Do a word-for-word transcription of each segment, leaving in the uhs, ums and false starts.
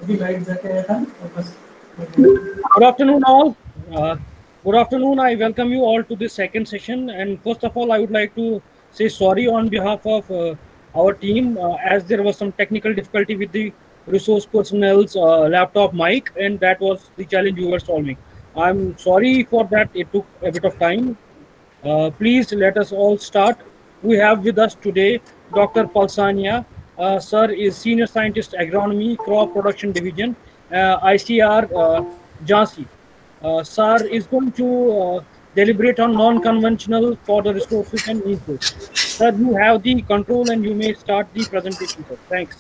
अभी लाइट जाके आया था और बस Good afternoon, all. Uh, good afternoon. I welcome you all to this second session. And first of all, I would like to say sorry on behalf of uh, our team, uh, as there was some technical difficulty with the resource personnel's uh, laptop mic, and that was the challenge we were solving. I'm sorry for that. It took a bit of time. Uh, please let us all start. We have with us today Doctor Palsania. Uh, sir is Senior Scientist Agronomy, Crop Production Division, uh, I C R, uh, Jhansi. Uh, sir is going to uh, deliberate on non-conventional fodder resources and inputs. Sir, you have the control and you may start the presentation, sir. Thanks.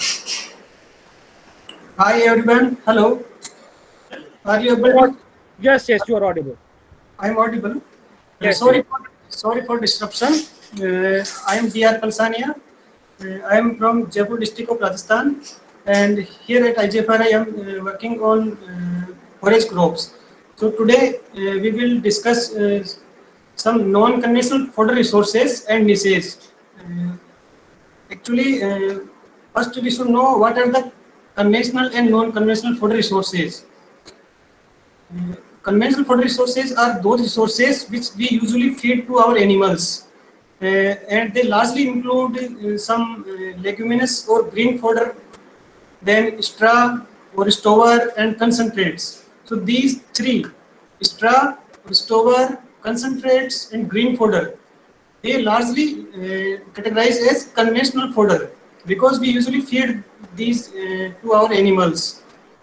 Hi everyone, hello. Are you able to? Yes, yes, you are audible. I am audible. Uh, Yes, sorry, yes. for, sorry for disruption. Uh, I am D R Palsania. Uh, I am from Jaipur district of Rajasthan, and here at I J F R I am uh, working on uh, forage crops. So today uh, we will discuss uh, some non-conventional fodder resources and niches. Uh, Actually, uh, first we should know what are the conventional and non-conventional food resources. Uh, conventional food resources are those resources which we usually feed to our animals, uh, and they largely include uh, some uh, leguminous or green fodder, then straw or stover and concentrates. So these three, straw, stover, concentrates and green fodder, they largely uh, categorized as conventional fodder because we usually feed these uh, to our animals.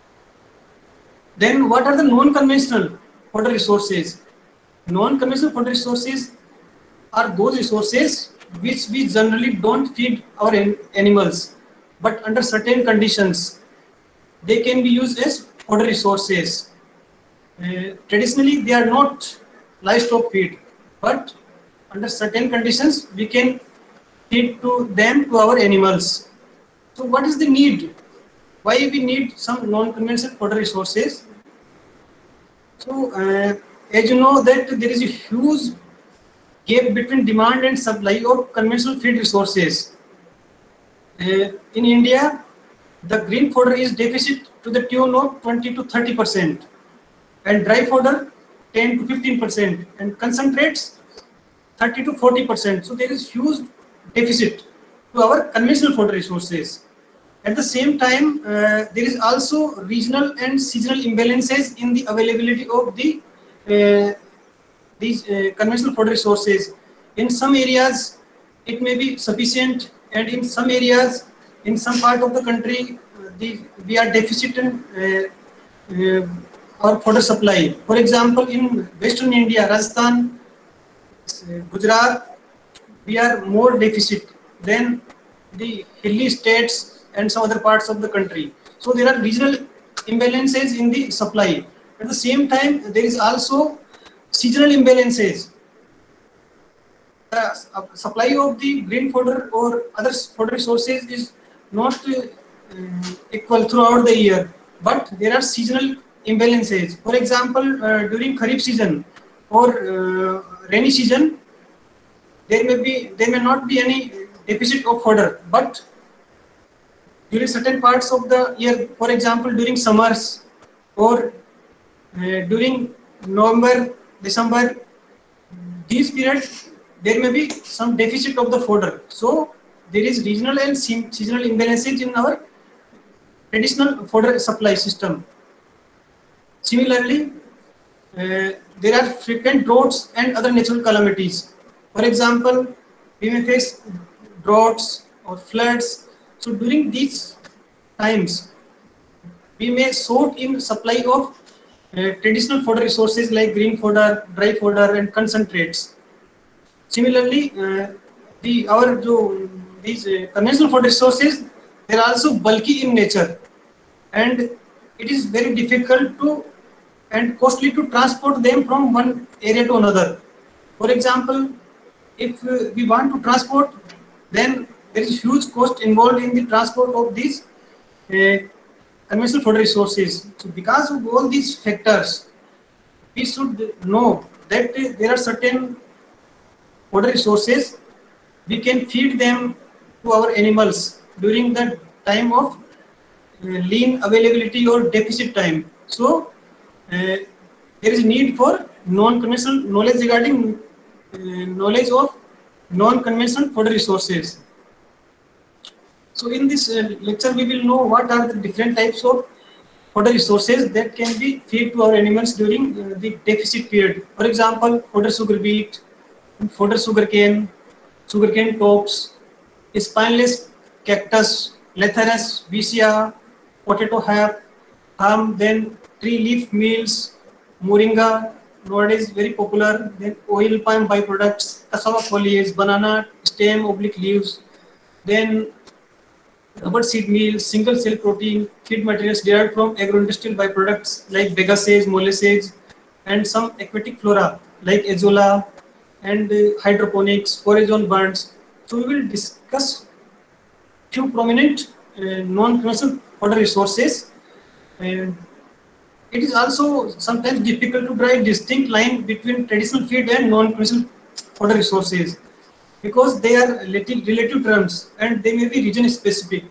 Then what are the non-conventional fodder resources? Non-conventional fodder resources are those resources which we generally don't feed our animals, but under certain conditions they can be used as fodder resources. Uh, traditionally, they are not livestock feed, but under certain conditions, we can feed to them to our animals. So, what is the need? Why we need some non-conventional fodder resources? So, uh, as you know that there is a huge gap between demand and supply of conventional feed resources. Uh, in India, the green fodder is deficit to the tune of twenty to thirty percent, and dry fodder ten to fifteen percent, and concentrates thirty to forty percent. So there is huge deficit to our conventional fodder resources. At the same time, uh, there is also regional and seasonal imbalances in the availability of the uh, these uh, conventional fodder resources. In some areas, it may be sufficient, and in some areas, in some part of the country, uh, the, we are deficient in uh, uh, our fodder supply. For example, in Western India, Rajasthan, Gujarat, we are more deficit than the hilly states and some other parts of the country. So there are regional imbalances in the supply. At the same time, there is also seasonal imbalances. The supply of the green fodder or other fodder resources is not uh, equal throughout the year, but there are seasonal imbalances. For example, uh, during Kharif season or uh, rainy season, there may be there may not be any deficit of fodder, but during certain parts of the year, for example, during summers or uh, during November, December, these periods there may be some deficit of the fodder. So there is regional and seasonal imbalances in our traditional fodder supply system. Similarly, uh, there are frequent droughts and other natural calamities. For example, we may face droughts or floods. So during these times, we may short in supply of uh, traditional fodder resources like green fodder, dry fodder, and concentrates. Similarly, uh, the our jo, these uh, conventional fodder resources, they are also bulky in nature, and it is very difficult to and costly to transport them from one area to another. For example, if uh, we want to transport, then there is huge cost involved in the transport of these uh, conventional fodder resources. So because of all these factors, we should know that uh, there are certain fodder resources we can feed them to our animals during the time of uh, lean availability or deficit time. So uh, there is need for non-conventional knowledge regarding uh, knowledge of non-conventional fodder resources. So in this uh, lecture we will know what are the different types of fodder resources that can be fed to our animals during uh, the deficit period. For example, fodder sugar beet, fodder sugarcane, sugarcane tops, spineless cactus, Lathyrus vicia, potato hap, ham, then tree leaf meals, moringa, nowadays very popular, then oil palm byproducts, cassava foliage, banana stem oblique leaves, then rubber seed meal, single cell protein, feed materials derived from agroindustrial byproducts like bagasse, molasses, and some aquatic flora like azolla and uh, hydroponics, forage on burns. So we will discuss few prominent uh, non-commercial fodder resources. And it is also sometimes difficult to draw a distinct line between traditional feed and non-commercial fodder resources because they are relative, relative terms and they may be region specific.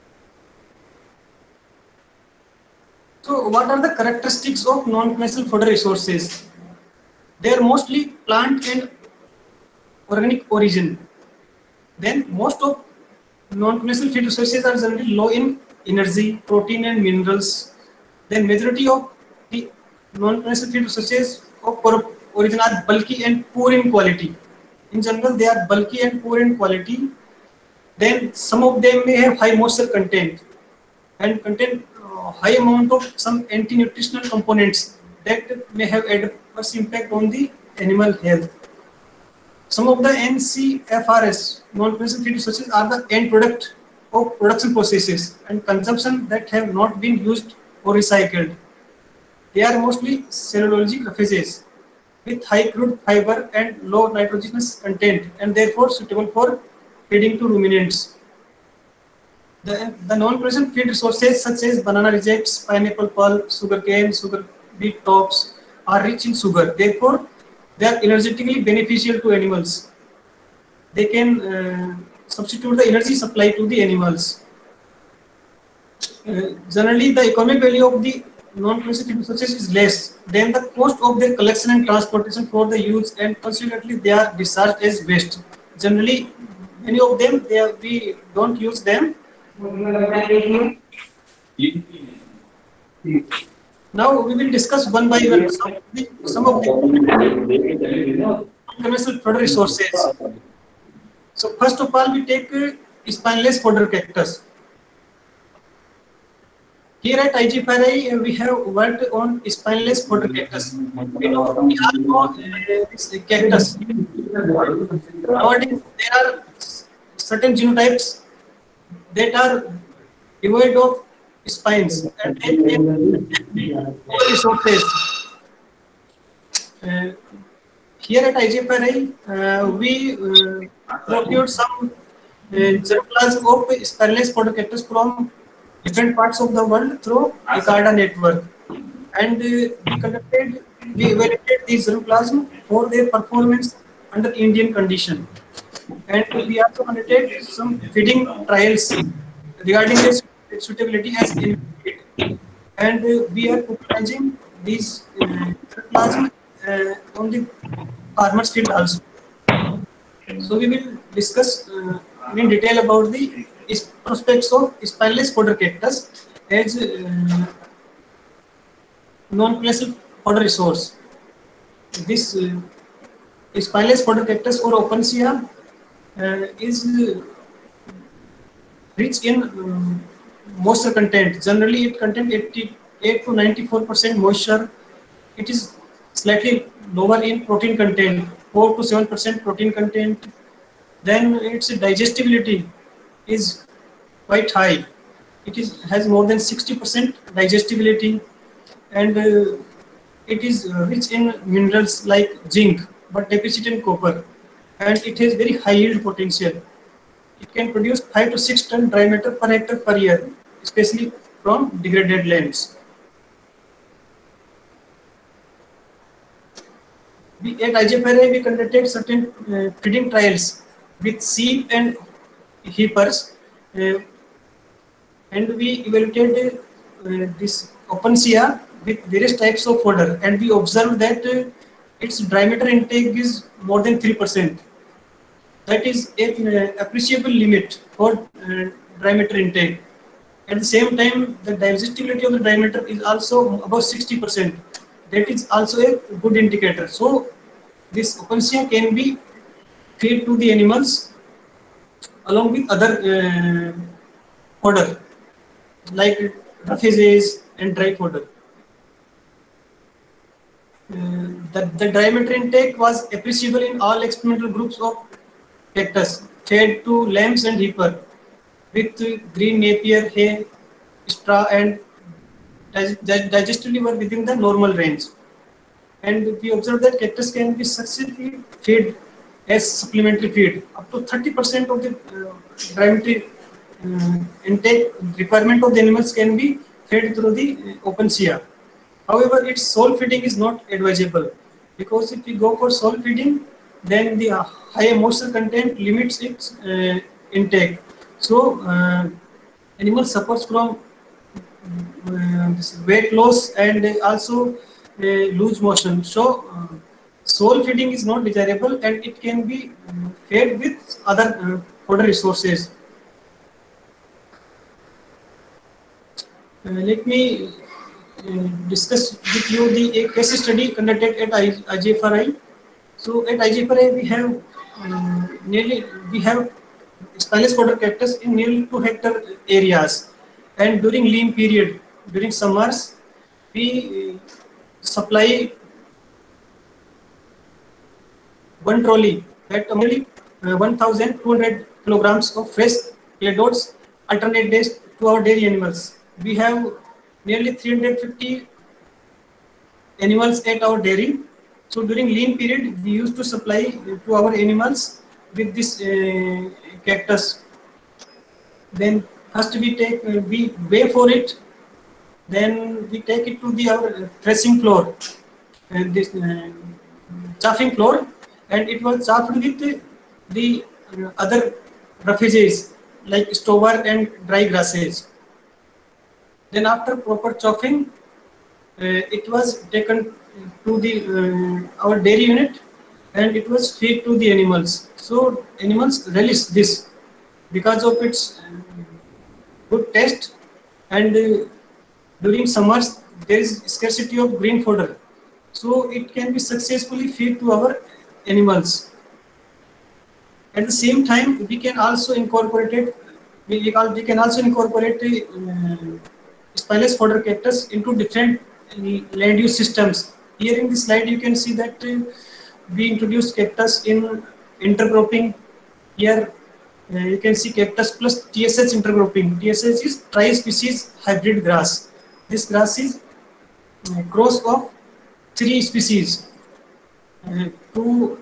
So what are the characteristics of non-commercial fodder resources? They are mostly plant and organic origin. Then most of non-commercial feed resources are generally low in energy, protein and minerals. Then majority of the non-commercial feed resources of origin are bulky and poor in quality. In general, they are bulky and poor in quality. Then some of them may have high moisture content and contain uh, high amount of some anti-nutritional components that may have adverse impact on the animal health. Some of the N C F R S, non-commercial feed resources, are the end product of production processes and consumption that have not been used or recycled. They are mostly cellulosic refuges with high crude fiber and low nitrogenous content and therefore suitable for feeding to ruminants. The, the non-commercial feed resources such as banana rejects, pineapple pulp, sugarcane, sugar beet tops are rich in sugar. Therefore, they are energetically beneficial to animals. They can uh, substitute the energy supply to the animals. Uh, generally, the economic value of the non-commercial feed resources is less than the cost of their collection and transportation for the use, and consequently, they are discharged as waste. Generally, many of them they are, we don't use them. Now we will discuss one by one some of the, some of the commercial fodder resources. So first of all, we take uh, spineless fodder cactus. Here at I G F R I, uh, we have worked on spineless fodder cactus. We know we all know uh, this cactus. Nowadays, there are certain genotypes that are devoid of spines and they can resources. Uh, here at I G F R I, uh, we uh, procured some uh, germplasm of spineless fodder cactus from different parts of the world through ICARDA network, and uh, we conducted, we evaluated these germplasm for their performance under Indian condition, and we also conducted some feeding trials regarding their suitability as input, and uh, we are popularizing these uh, plasma uh, on the farmers field also. So we will discuss uh, in detail about the prospects of spineless fodder cactus as uh, non-commercial fodder resource. This uh, spineless fodder cactus or Opuntia uh, is uh, rich in um, moisture content. Generally, it contains eighty-eight to ninety-four percent moisture. It is slightly lower in protein content, four to seven percent protein content. Then its digestibility is quite high. It is has more than sixty percent digestibility, and uh, it is rich in minerals like zinc, but deficient in copper, and it has very high yield potential. It can produce five to six ton dry matter per hectare per year, especially from degraded lands. We, at I G F R I, we conducted certain uh, feeding trials with sheep and heifers, uh, and we evaluated uh, this OpenSea with various types of fodder, and we observed that uh, its dry matter intake is more than three percent. That is an uh, appreciable limit for uh, dry matter intake. At the same time, the digestibility of the dry matter is also above sixty percent. That is also a good indicator. So this OpenSea can be fed to the animals along with other uh, fodder like roughages and dry fodder. Uh, the, the dry matter intake was appreciable in all experimental groups of cactus fed to lambs and heifer with uh, green Napier hay, straw, and dig- dig- digestibility were within the normal range. And we observed that cactus can be successfully fed as supplementary feed. Up to thirty percent of the uh, dry matter uh, intake requirement of the animals can be fed through the uh, OpenSea. However, its sole feeding is not advisable because if we go for sole feeding, then the uh, high moisture content limits its uh, intake. So, uh, animal suffers from uh, this weight loss and also uh, loose motion. So, uh, sole feeding is not desirable and it can be uh, fed with other uh, fodder resources. Uh, let me uh, discuss with you the a case study conducted at I G F R I. So at I G F R I we have uh, nearly we have Spanish fodder cactus in nearly two hectare areas, and during lean period during summers we uh, supply one trolley at nearly uh, one thousand two hundred kilograms of fresh clay dots alternate days to our dairy animals. We have nearly three hundred fifty animals at our dairy. So during lean period, we used to supply to our animals with this uh, cactus. Then first we take uh, we weigh for it. Then we take it to the our threshing floor, uh, this uh, chaffing floor, and it was chaffed with the, the uh, other roughages like stover and dry grasses. Then after proper chopping, uh, it was taken to the uh, our dairy unit and it was fed to the animals. So animals relish this because of its uh, good taste, and uh, during summers there is scarcity of green fodder, so it can be successfully fed to our animals. At the same time, we can also incorporate it, we, we can we can also incorporate uh, spineless fodder cactus into different uh, land use systems. Here in this slide, you can see that uh, we introduced cactus in intercropping. Here uh, you can see cactus plus T S H intercropping. T S H is tri-species hybrid grass. This grass is a cross of three species. Uh, two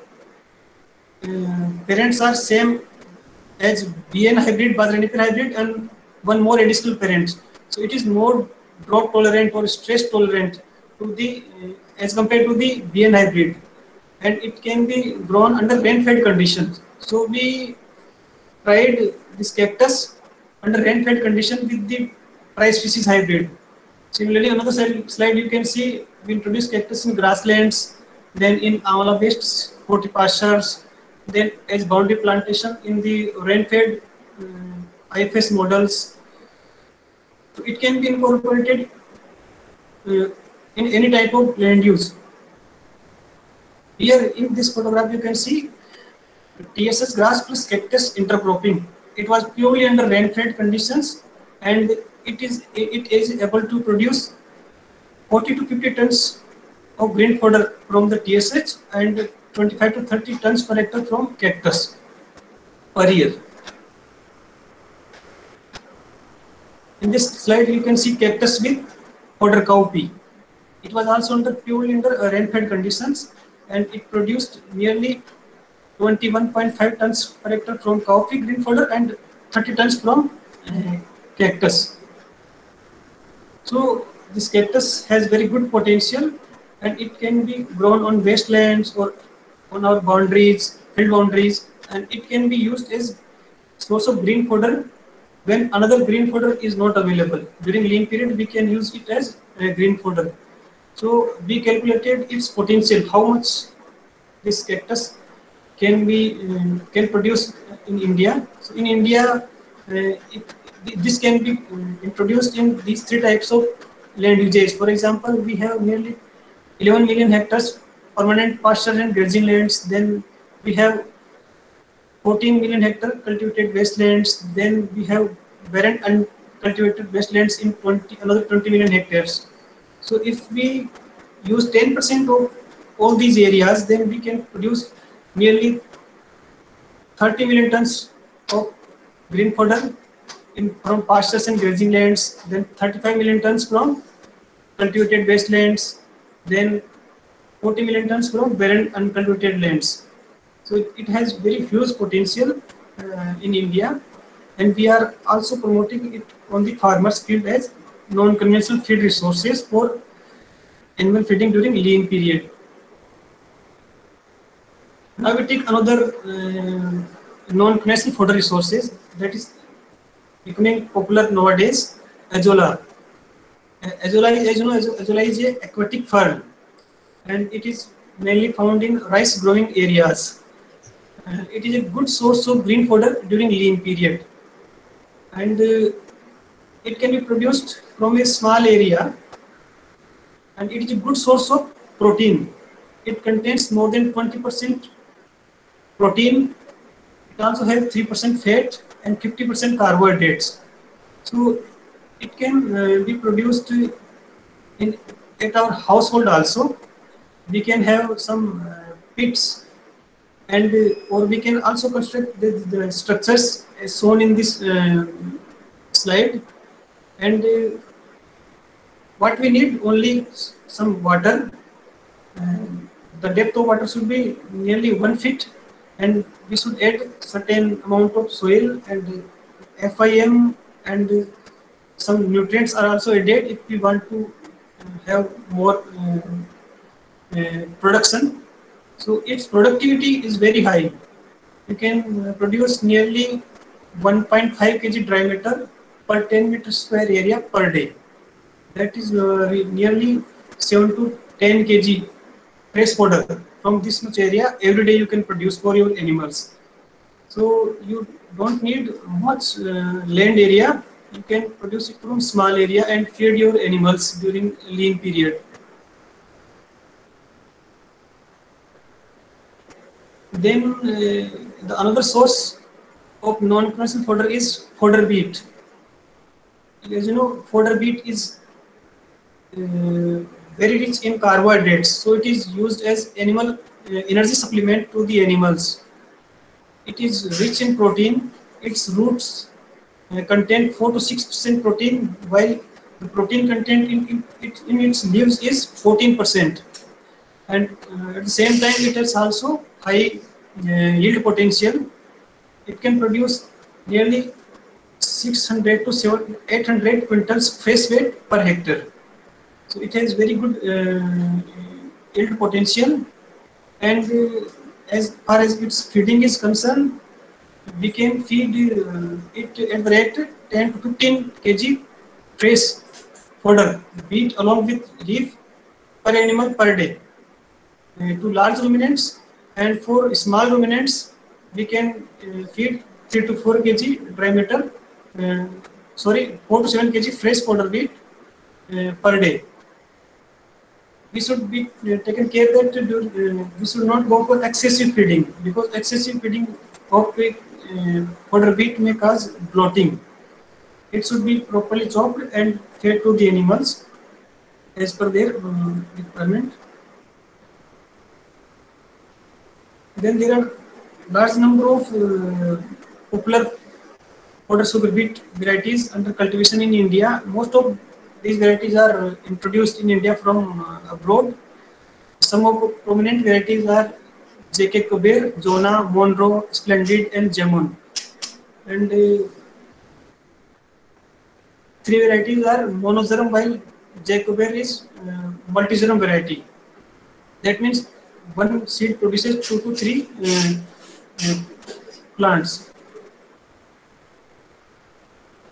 uh, parents are same as B N hybrid, Bazranipin hybrid, and one more additional parent. So it is more drought tolerant or stress tolerant to the uh, as compared to the B N hybrid, and it can be grown under rain-fed conditions. So we tried this cactus under rain-fed condition with the tri-species hybrid. Similarly, another slide you can see we introduced cactus in grasslands, then in amala-based hortipastures, then as boundary plantation in the rain-fed um, I F S models. So it can be incorporated uh, in any type of land use. Here in this photograph you can see T S S grass plus cactus intercropping. It was purely under rain-fed conditions, and it is it is able to produce forty to fifty tons of green fodder from the T S H and twenty-five to thirty tons per hectare from cactus per year. In this slide, you can see cactus with fodder cowpea. It was also under purely under uh, rain-fed conditions, and it produced nearly twenty-one point five tons per hectare from cowpea green fodder and thirty tons from uh, cactus. So this cactus has very good potential, and it can be grown on wastelands or on our boundaries, field boundaries, and it can be used as source of green fodder when another green fodder is not available. During lean period, we can use it as a green fodder. So we calculated its potential, how much this cactus can be um, can produce in India. So in India, uh, it, this can be um, introduced in these three types of land uses. For example, we have nearly eleven million hectares permanent pasture and grazing lands. Then we have fourteen million hectare cultivated wastelands. Then we have barren uncultivated wastelands in twenty, another twenty million hectares. So if we use ten percent of all these areas, then we can produce nearly thirty million tons of green fodder in, from pastures and grazing lands, then thirty-five million tons from cultivated wastelands, then forty million tons from barren uncultivated lands. So it, it has very huge potential uh, in India, and we are also promoting it on the farmers' field as non-conventional feed resources for animal feeding during lean period. Now we take another uh, non-conventional fodder resources that is becoming popular nowadays, azolla. Uh, azolla, as you know, azolla is an aquatic fern, and it is mainly found in rice growing areas. Uh, it is a good source of green fodder during lean period, and uh, it can be produced from a small area, and it is a good source of protein. It contains more than twenty percent protein. It also has three percent fat and fifty percent carbohydrates. So it can uh, be produced in at our household also. We can have some uh, pits, and uh, or we can also construct the, the structures as shown in this uh, slide. And uh, what we need only some water. Uh, the depth of water should be nearly one feet, and we should add certain amount of soil and F I M, and some nutrients are also added if we want to have more uh, uh, production. So its productivity is very high. You can uh, produce nearly one point five kilograms dry matter per ten meter square area per day. That is uh, nearly seven to ten kilograms fresh fodder from this much area every day you can produce for your animals. So you don't need much uh, land area. You can produce it from small area and feed your animals during lean period. Then uh, the another source of non-conventional fodder is fodder beet. As you know, fodder beet is uh, very rich in carbohydrates, so it is used as animal uh, energy supplement to the animals. It is rich in protein. Its roots uh, contain four to six percent protein, while the protein content in, in, it, in its leaves is fourteen percent. And uh, at the same time, it has also high uh, yield potential. It can produce nearly six hundred to eight hundred quintals fresh weight per hectare. So it has very good uh, yield potential, and uh, as far as its feeding is concerned, we can feed uh, it at the rate ten to fifteen kilograms fresh fodder, beet along with leaf per animal per day. Uh, to large ruminants, and for small ruminants, we can uh, feed three to four kilograms dry matter, uh, sorry, four to seven kilograms fresh fodder beet uh, per day. We should be uh, taken care that uh, we should not go for excessive feeding, because excessive feeding of uh, fodder beet may cause bloating. It should be properly chopped and fed to the animals as per their uh, requirement. Then there are large number of uh, popular fodder sugar beet varieties under cultivation in India. Most of these varieties are introduced in India from uh, abroad. Some of the prominent varieties are J K Kuber, Jonah, Monroe, Splendid, and Jamon. And uh, three varieties are monogerm, while J K Kuber is uh, multigerm variety. That means one seed produces two to three uh, uh, plants.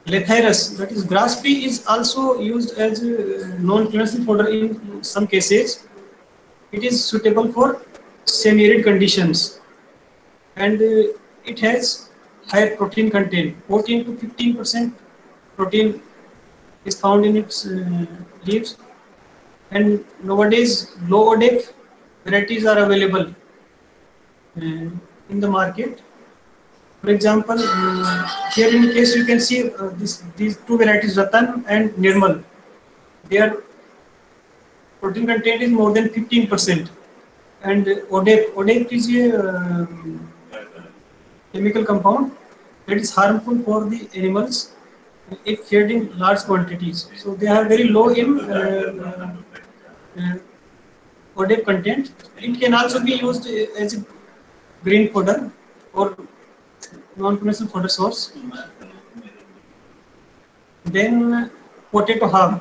Lathyrus, that is grass pea, is also used as a non-conventional fodder in some cases. It is suitable for semi-arid conditions, and uh, it has higher protein content. fourteen to fifteen percent protein is found in its uh, leaves, and nowadays low O D E F varieties are available uh, in the market. For example, uh, here in the case you can see uh, this, these two varieties, Ratan and Nirmal. Their protein content is more than fifteen percent. And O D E F, O D E F is a uh, chemical compound that is harmful for the animals if fed in large quantities. So they are very low in uh, uh, O D E F content. It can also be used as a green fodder or non-conventional fodder source. Then potato haulm.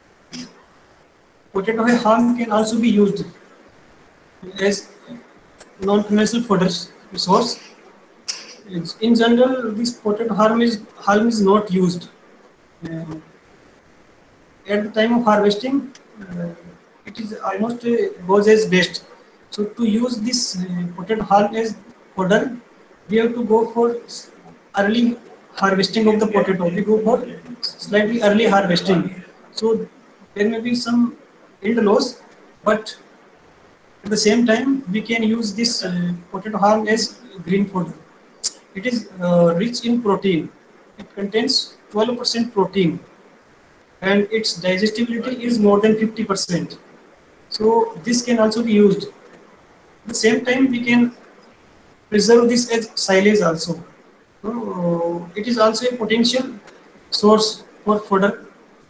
Potato haulm can also be used as non-conventional fodder source. In general, this potato haulm is, haulm is not used. Uh, at the time of harvesting, uh, it is almost uh, goes as waste. So to use this uh, potato haulm as fodder, we have to go for early harvesting of the potato. We go for slightly early harvesting. So there may be some yield loss, but at the same time, we can use this uh, potato haulm as green fodder. It is uh, rich in protein. It contains twelve percent protein, and its digestibility is more than fifty percent. So this can also be used. At the same time, we can preserve this as silage also. So it is also a potential source for fodder.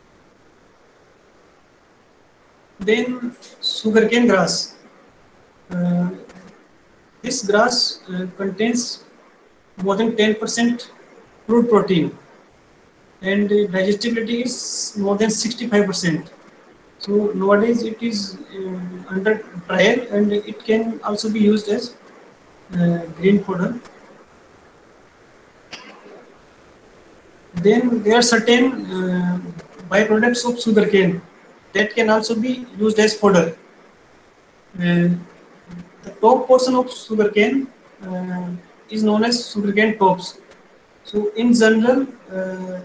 Then sugarcane grass. Uh, this grass uh, contains more than ten percent crude protein, and uh, digestibility is more than sixty-five percent. So nowadays it is uh, under trial, and it can also be used as uh, green fodder. Then there are certain uh, byproducts of sugarcane that can also be used as fodder. Uh, the top portion of sugarcane uh, is known as sugarcane tops. So in general, uh,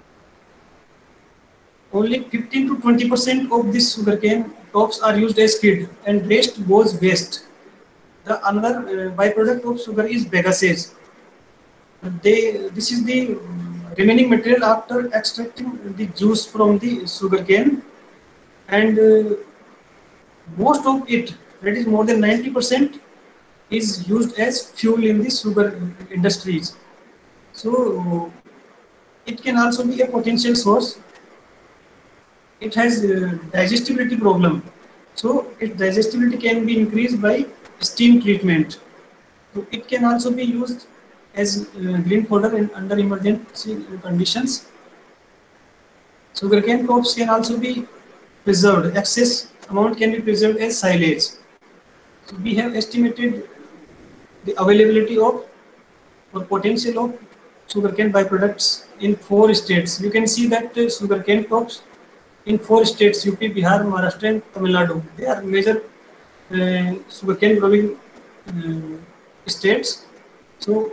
only fifteen to twenty percent of this sugarcane tops are used as feed, and rest goes waste. The another uh, byproduct of sugar is bagasse. They, this is the remaining material after extracting the juice from the sugarcane, and uh, most of it, that is more than ninety percent, is used as fuel in the sugar industries. So it can also be a potential source. It has a digestibility problem. So its digestibility can be increased by steam treatment. So it can also be used as uh, green fodder in under emergency conditions. Sugarcane crops can also be preserved. Excess amount can be preserved as silage. So we have estimated the availability of or potential of sugarcane byproducts in four states. You can see that uh, sugarcane crops in four states: U P, Bihar, Maharashtra, and Tamil Nadu. They are major uh, sugarcane growing uh, states. So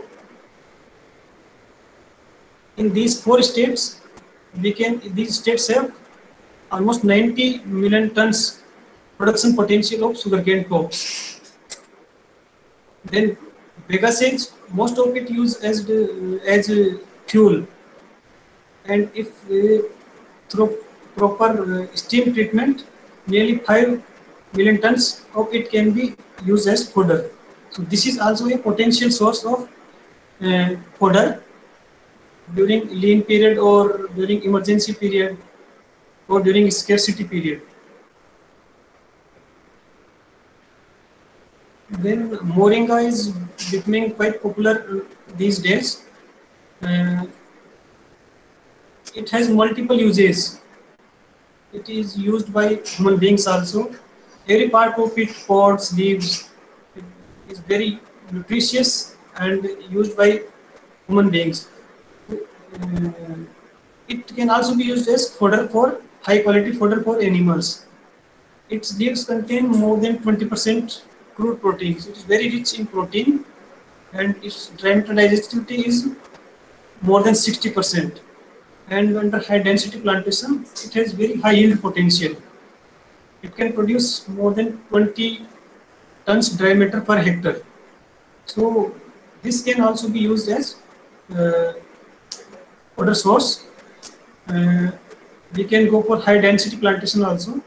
in these four states, we can these states have almost ninety million tons production potential of sugarcane crops. Then bagasse, most of it used as the, as a fuel, and if uh, through proper uh, steam treatment, nearly five million tons of it can be used as fodder. So this is also a potential source of uh, fodder during lean period, or during emergency period, or during scarcity period. Then moringa is becoming quite popular these days. Uh, it has multiple uses. It is used by human beings also. Every part of it, pods, leaves, it is very nutritious and used by human beings. Uh, It can also be used as fodder for high quality fodder for animals. Its leaves contain more than twenty percent crude proteins. It is very rich in protein, and its diameter digestibility is more than sixty percent. And under high density plantation, it has very high yield potential. It can produce more than twenty tons dry matter per hectare. So this can also be used as uh, fodder source. Uh, we can go for high density plantation also.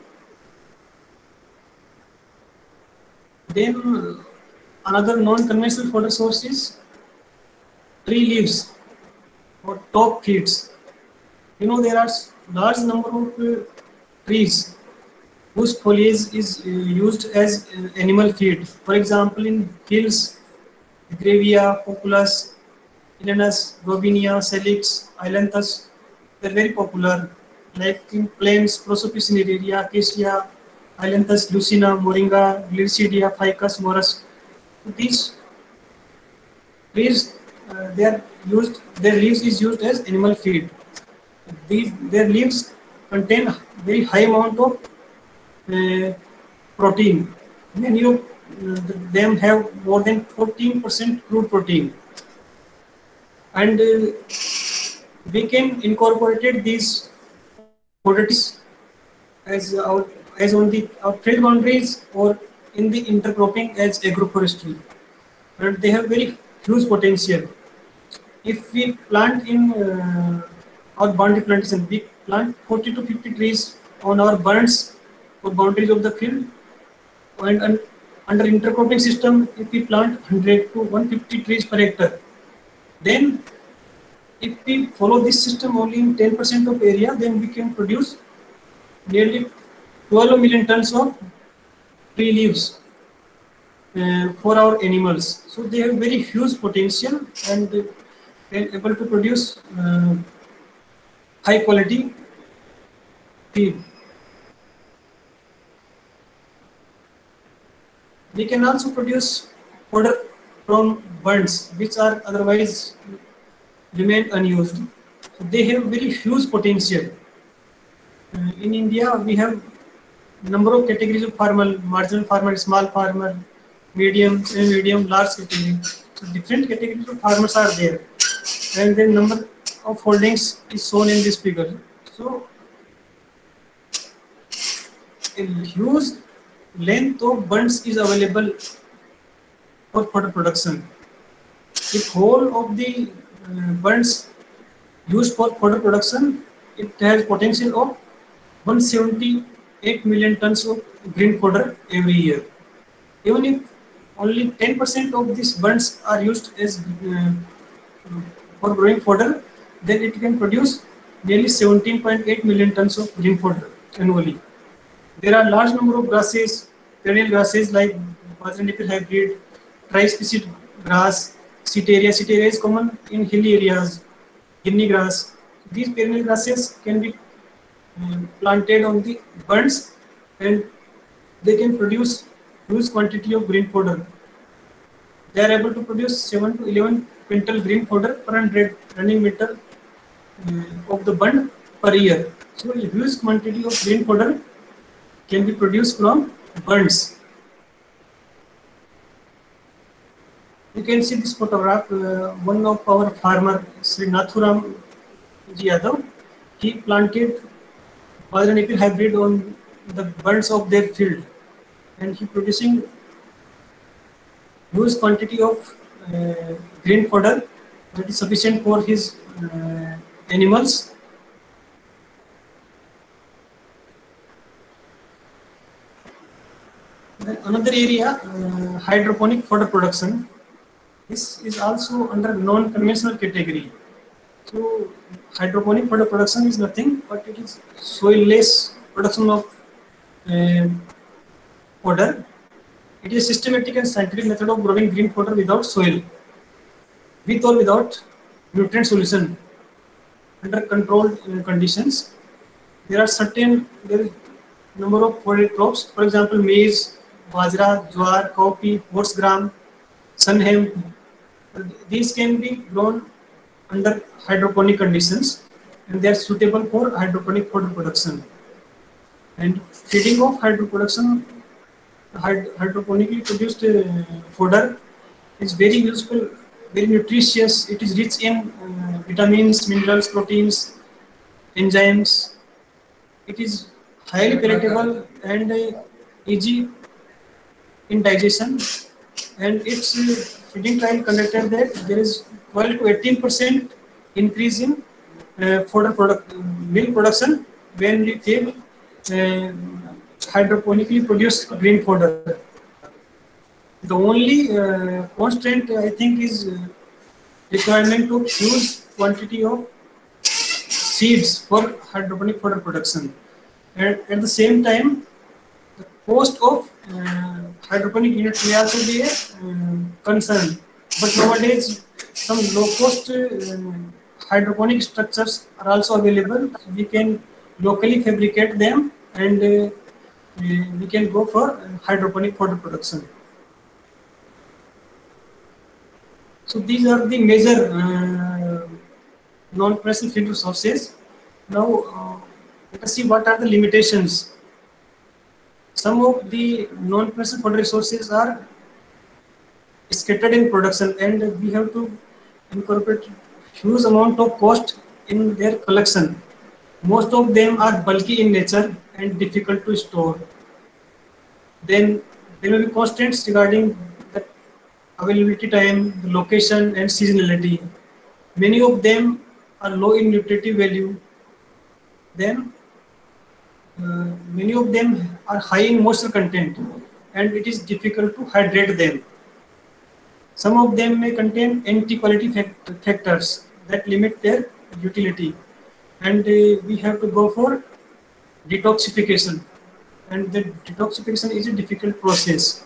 Then uh, another non-conventional fodder source is tree leaves or top feeds. You know, there are large number of uh, trees whose foliage is uh, used as uh, animal feed. For example, in hills, Grevia, Populus, Ilanus, Robinia, Salix, Ailanthus, they're very popular. Like in plains, Prosopis cinerea, Acacia, Ailanthus, Lucina, Moringa, Gliricidia, Ficus, Morus. These trees, uh, they are used, their leaves is used as animal feed. These, their leaves contain very high amount of uh, protein. Many of uh, them have more than fourteen percent crude protein. And uh, we can incorporate these commodities as our, as on the our trade boundaries or in the intercropping as agroforestry, and they have very huge potential. If we plant in uh, our boundary plantation, we plant forty to fifty trees on our burns or boundaries of the field, and, and under intercropping system, if we plant one hundred to one hundred fifty trees per hectare, then if we follow this system only in ten percent of area, then we can produce nearly twelve million tons of tree leaves uh, for our animals. So they have very huge potential and uh, able to produce uh, high quality feed. We can also produce fodder from burns which are otherwise remain unused. So they have very huge potential. Uh, in India, we have number of categories of farmer: marginal farmer, small farmer, medium, semi-medium, large category. So different categories of farmers are there, and the number of holdings is shown in this figure. So a huge length of bunds is available for fodder production. If whole of the uh, bunds used for fodder production, it has potential of one hundred seventy-eight million tons of green fodder every year. Even if only ten percent of these bunds are used as uh, for growing fodder, then it can produce nearly seventeen point eight million tons of green fodder annually. There are large number of grasses, perennial grasses like Bajra Napier hybrid, tri-species grass, Setaria. Setaria is common in hilly areas, Guinea grass. These perennial grasses can be um, planted on the bunds, and they can produce huge quantity of green fodder. They are able to produce seven to eleven quintal green fodder per one hundred running meter uh, of the bund per year. So a huge quantity of green fodder can be produced from bunds. You can see this photograph. Uh, one of our farmer, Sri Nathuram Ji Yadav, he planted Bajra Napier hybrid on the bunds of their field, and he producing huge quantity of uh, green fodder that is sufficient for his uh, animals. Then another area, uh, hydroponic fodder production. This is also under non-conventional category. So hydroponic fodder production is nothing but it is soil-less production of uh, fodder. It is a systematic and scientific method of growing green fodder without soil, with or without nutrient solution, under controlled uh, conditions. There are certain there is number of fodder crops, for example, maize, bajra, jowar, cowpea, horse gram, sun hemp. These can be grown under hydroponic conditions. and they are suitable for hydroponic fodder production. And feeding of hydro production, hyd- hydroponically produced uh, fodder is very useful, very nutritious. It is rich in uh, vitamins, minerals, proteins, enzymes. It is highly palatable and uh, easy in digestion. And its uh, feeding trial conducted that there is twelve to eighteen percent increase in uh, fodder product, milk production when we feed uh, hydroponically produced green fodder. The only uh, constant I think is uh, requirement of huge quantity of seeds for hydroponic fodder production. And at the same time, the cost of uh, hydroponic unit may also be a uh, concern. But nowadays, some low-cost uh, hydroponic structures are also available. We can locally fabricate them, and uh, we we can go for hydroponic fodder production. So these are the major uh, non-commercial feed resources. Now, uh, let us see what are the limitations. Some of the non-commercial fodder resources are scattered in production, and we have to incorporate huge amount of cost in their collection. Most of them are bulky in nature and difficult to store. Then there will be constraints regarding the availability time, the location, and seasonality. Many of them are low in nutritive value. Then uh, many of them are high in moisture content, and it is difficult to hydrate them. Some of them may contain anti-quality fact- factors that limit their utility, and uh, we have to go for detoxification. And the detoxification is a difficult process.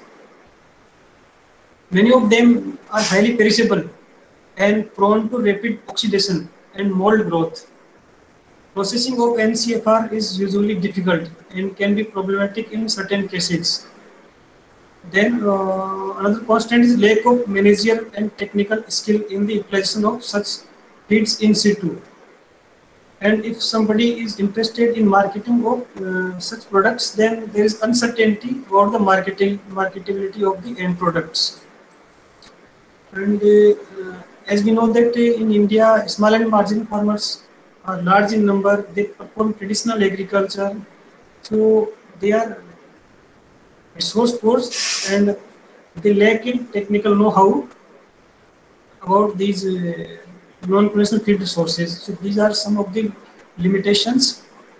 Many of them are highly perishable and prone to rapid oxidation and mold growth. Processing of N C F R is usually difficult and can be problematic in certain cases. Then uh, another constant is lack of managerial and technical skill in the utilization of such feeds in situ. And if somebody is interested in marketing of uh, such products, then there is uncertainty about the marketing marketability of the end products. And uh, as we know that uh, in India, small and marginal farmers are large in number. They perform traditional agriculture, so they are resource poor and they lack in technical know-how about these uh, non-conventional feed resources. So these are some of the limitations.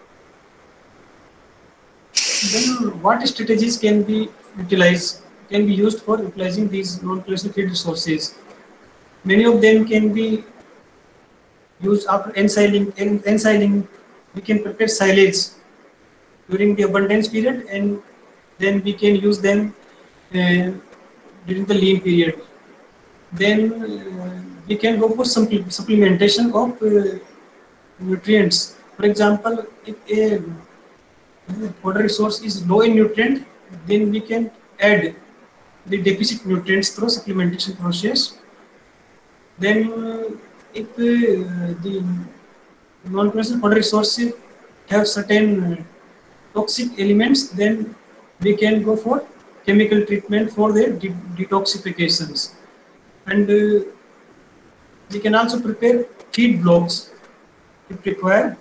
Then what strategies can be utilized, can be used for utilizing these non-conventional feed resources? Many of them can be used after ensiling. En- ensiling, we can prepare silage during the abundance period, and then we can use them uh, during the lean period. Then uh, we can go for some supplementation of uh, nutrients. For example, if a water resource is low in nutrient, then we can add the deficit nutrients through supplementation process. Then uh, if uh, the non-conventional water resources have certain uh, toxic elements, then we can go for chemical treatment for their de- detoxifications. And uh, we can also prepare feed blocks if required.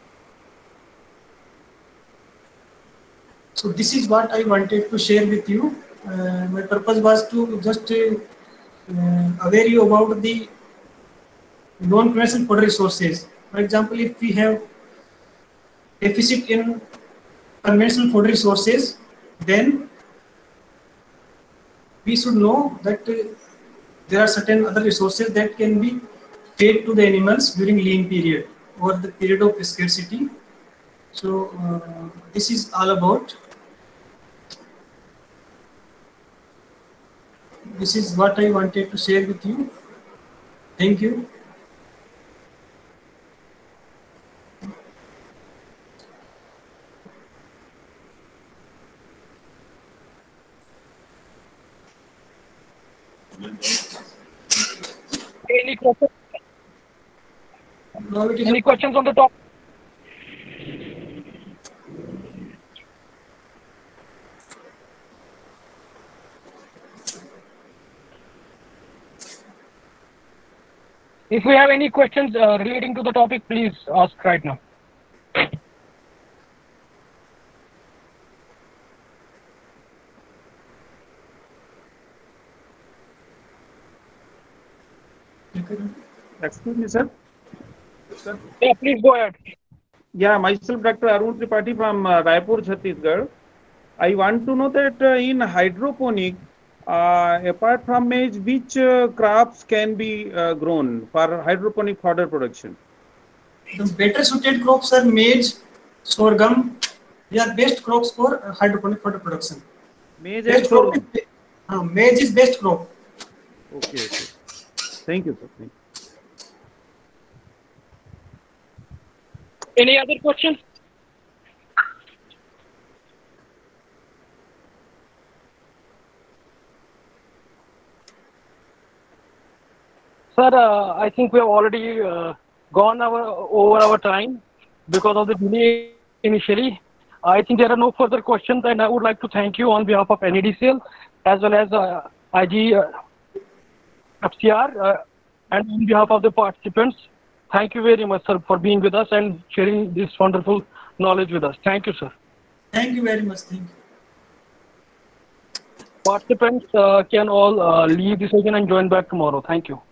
So this is what I wanted to share with you. Uh, my purpose was to just uh, uh, aware you about the non-conventional water resources. For example, if we have deficit in conventional food resources, then we should know that uh, there are certain other resources that can be fed to the animals during lean period or the period of scarcity. So uh, this is all about. This is what I wanted to share with you. Thank you. Any question? Now it is Any questions on the topic? If we have any questions uh, relating to the topic, please ask right now. Excuse me, sir. Sir. Yeah, please go ahead. Yeah, myself, Doctor Arun Tripathi from uh, Raipur, Chhattisgarh. I want to know that uh, in hydroponic, uh, apart from maize, which uh, crops can be uh, grown for hydroponic fodder production? the better suited crops are maize, sorghum. They are best crops for uh, hydroponic fodder production. Maize Best and crop sorghum. is, uh, maize is best crop. Okay, okay. Thank you, sir. Thank you. Any other questions? Sir, uh, I think we have already uh, gone our, over our time because of the delay initially. I think there are no further questions, and I would like to thank you on behalf of N E D C L as well as uh, I G uh, F C R uh, and on behalf of the participants. Thank you very much, sir, for being with us and sharing this wonderful knowledge with us. Thank you, sir. Thank you very much. Thank you. Participants uh, can all uh, leave the session and join back tomorrow. Thank you.